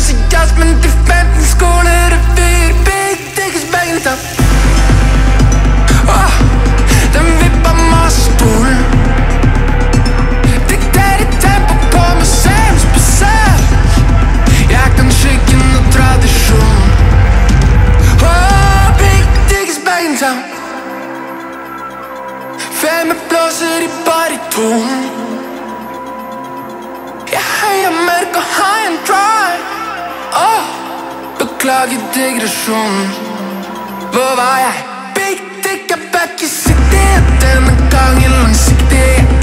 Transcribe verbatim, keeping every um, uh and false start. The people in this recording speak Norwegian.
til jazz, men det fandt en skole, det ved Big dick is back in town. Åh, den vipper mig stol. Diktat i tempo på museumsbasar. Jeg kan skikke noe tradisjon. Åh, Big dick is back in town. Fem blåser i bariton. Jeg heier mørk og high and dry. Åh, beklager digresjonen. Hvor var jeg? Big dick er back i city. Denne gangen langsiktig.